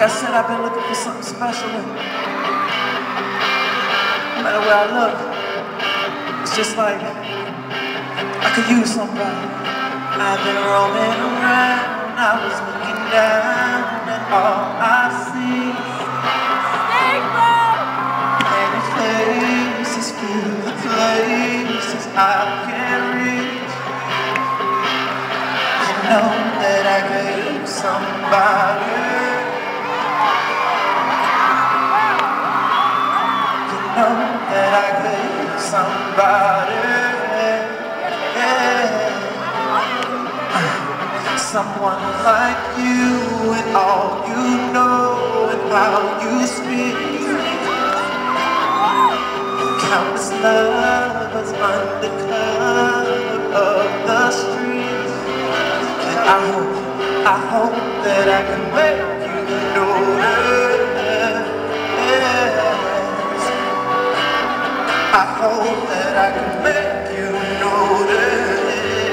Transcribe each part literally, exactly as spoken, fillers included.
Like I said, I've been looking for something special. No matter where I look, it's just like I could use somebody. I've been roaming around, I was looking down, and all I see many places, few the places I can reach. You know that I gave somebody. You know that I gave somebody. Someone like you, and all you know and how you speak. Countless lovers undercover of the streets. And I hope, I hope that I can make you notice. I hope that I can make you notice.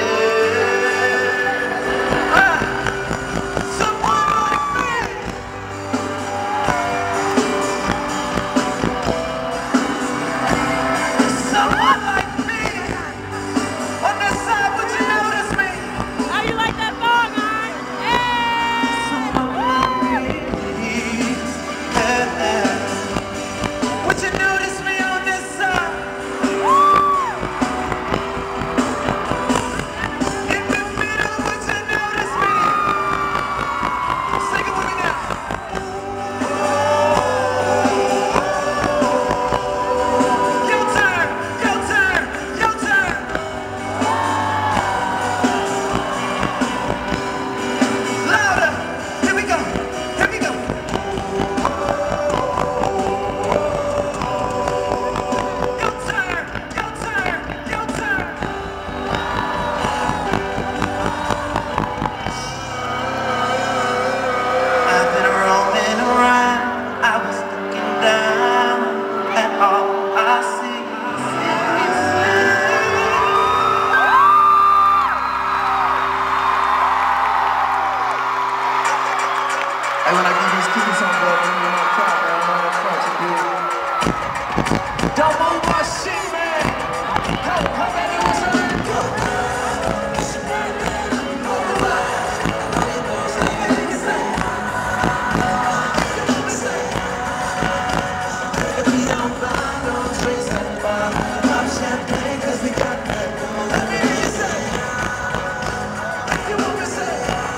Hey, when I give these keys on, bro, bring me my crowd, man. I know that's right, you do. Don't move my shit, man. Yo, how many was I? If we don't buy no drinks at the bar, pop champagne, cause we got that. Let me hear you say. You want me to say?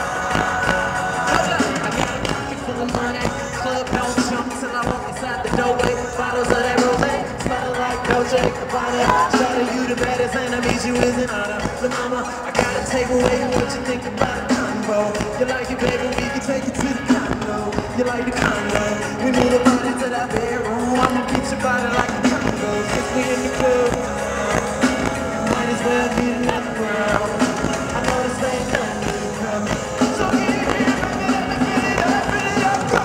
Shawty, you the baddest enemies, you isn't on her. So mama, I gotta take away what you think about the combo. You like it, baby, we can take it to the condo. You like the condo, we move the body to that bedroom. I'ma beat your body like a Congo. Since we in the club, might as well get it on the ground. I know this ain't nothing to come. So get it, get it, get it up, get it up, go.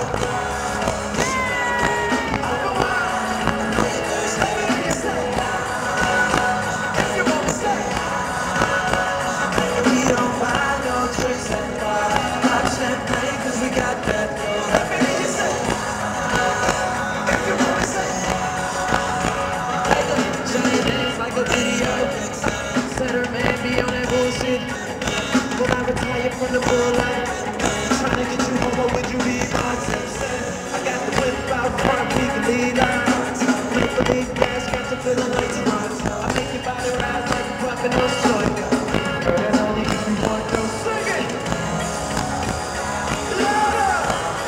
From the bull line, trying to get you home, what would you be on? I got the whip out front, we can lead on. Make believe gas, got the feeling like tomorrow. I make your body rise like a puppet or soy. Girl, that's only if you want to sing it. Louder!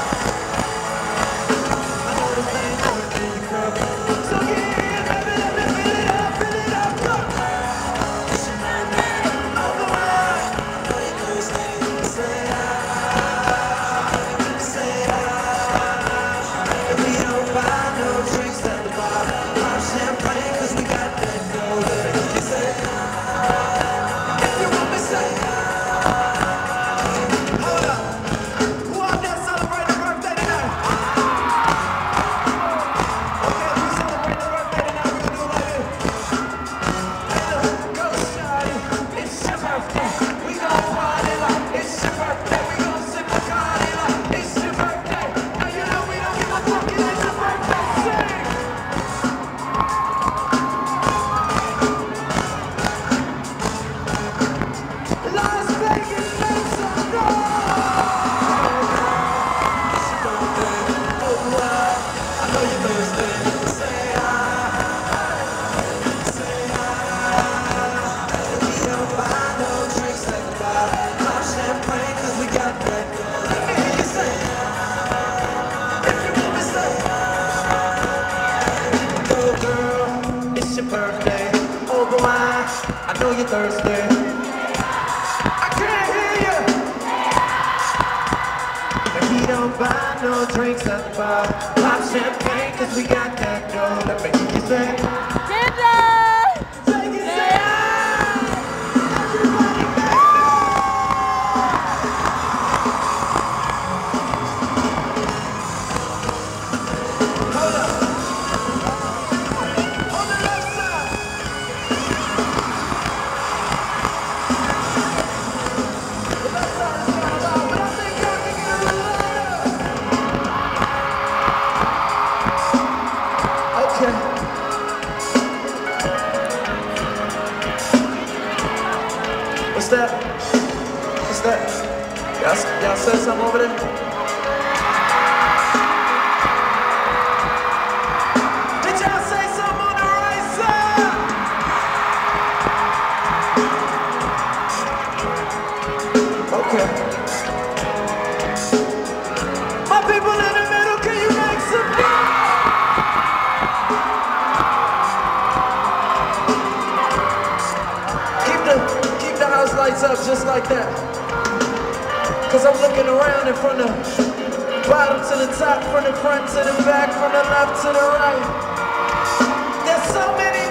I know this ain't working, girl. So get it, baby, let me fill it up, fill it up, go! Champagne, cause we got that gold. open wide. I know you're thirsty. I can't hear you. And he don't buy no drinks at the bar. Pop champagne, cause we got that dough. Let me hear you say, take it, say, everybody back. Hold up. On the left side. The left side is kind of loud, but I think y'all can get a little louder. Okay. What's that? What's that? Y'all, y'all said something over there? Did y'all say something on the right side? Okay. My people in the middle, can you make some noise? Keep the, keep the house lights up just like that. Cause I'm looking around and from the bottom to the top, from the front to the back, from the left to the right. There's so many